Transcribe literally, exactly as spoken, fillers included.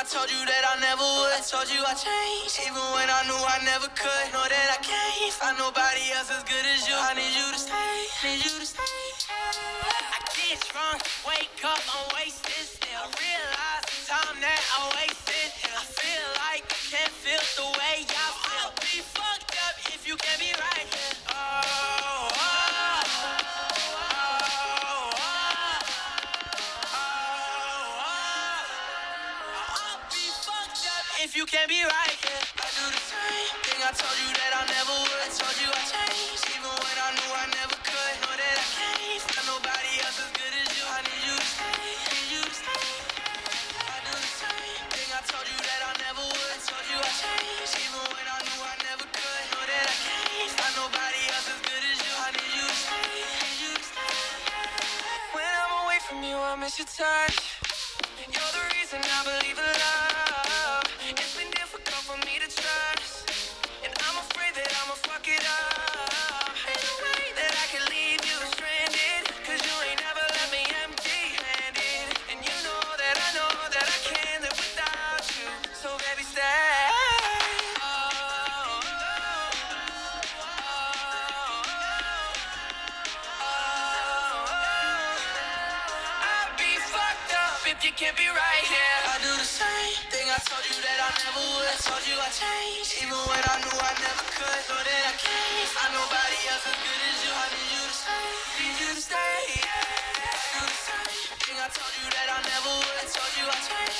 told you that I never would. I told you I changed, even when I knew I never could. Know that I can't find nobody else as good as you. I need you to stay, need you to stay. I get drunk, wake up, I'm wasted still. I realize the time that I wasted. I feel like I can't feel the way I feel. I'll be fucked up if you can't be right here. Oh, oh, oh, oh, oh, oh. I'll be fucked up if you can't be right here. I do the same thing I told you that I never would. I told you I changed, even when I knew I never could. Know that I can't find nobody else as good as you. I need you to stay, need you to stay. I do the same thing I told you that I never would. I told you I changed, even when I knew I never could. Know that I can't find nobody else as good as you. I need you to stay, need you to stay. When I'm away from you, I miss your touch. You're the reason I believe in love. It's been difficult for me to trust, and I'm afraid that I'ma fuck it up. Ain't no way that I can leave you stranded, cause you ain't never left me empty-handed. And you know that I know that I can't live without you. So baby, stay. Oh, oh, oh, oh, oh. I'd be fucked up if you can't be right here. I do the same thing I told you that I never would. I told you I changed, even when I knew I never could. Know that I can't find nobody else as good as you. I need you to stay, need you to stay. Yeah. I do the same thing I told you that I never would. I told you I changed.